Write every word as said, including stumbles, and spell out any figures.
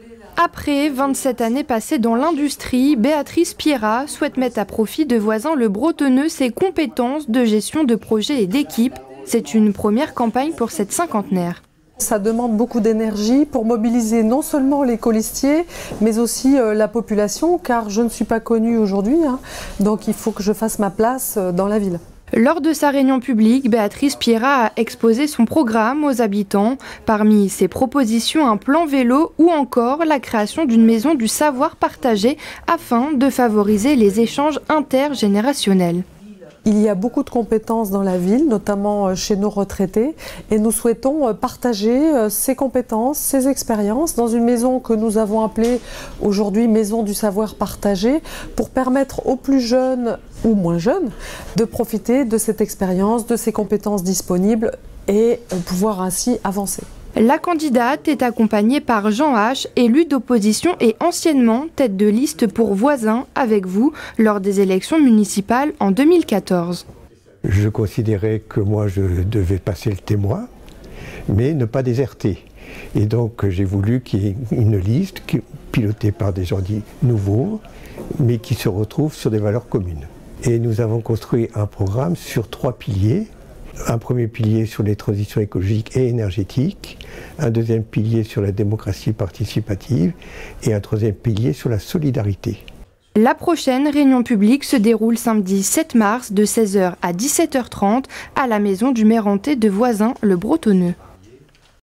Après vingt-sept années passées dans l'industrie, Béatrice Pierrat souhaite mettre à profit de Voisins le Bretonneux ses compétences de gestion de projet et d'équipe. C'est une première campagne pour cette cinquantenaire. Ça demande beaucoup d'énergie pour mobiliser non seulement les colistiers, mais aussi euh, la population, car je ne suis pas connue aujourd'hui, hein, donc il faut que je fasse ma place euh, dans la ville. Lors de sa réunion publique, Béatrice Pierrat a exposé son programme aux habitants. Parmi ses propositions, un plan vélo ou encore la création d'une maison du savoir partagé afin de favoriser les échanges intergénérationnels. Il y a beaucoup de compétences dans la ville, notamment chez nos retraités, et nous souhaitons partager ces compétences, ces expériences dans une maison que nous avons appelée aujourd'hui Maison du savoir partagé, pour permettre aux plus jeunes ou moins jeunes de profiter de cette expérience, de ces compétences disponibles et pouvoir ainsi avancer. La candidate est accompagnée par Jean H, élu d'opposition et anciennement tête de liste pour Voisins avec vous lors des élections municipales en deux mille quatorze. Je considérais que moi je devais passer le témoin, mais ne pas déserter. Et donc j'ai voulu qu'il y ait une liste qui, pilotée par des gens dits nouveaux, mais qui se retrouvent sur des valeurs communes. Et nous avons construit un programme sur trois piliers. Un premier pilier sur les transitions écologiques et énergétiques, un deuxième pilier sur la démocratie participative et un troisième pilier sur la solidarité. La prochaine réunion publique se déroule samedi sept mars de seize heures à dix-sept heures trente à la maison du Mérentais de Voisins le Bretonneux.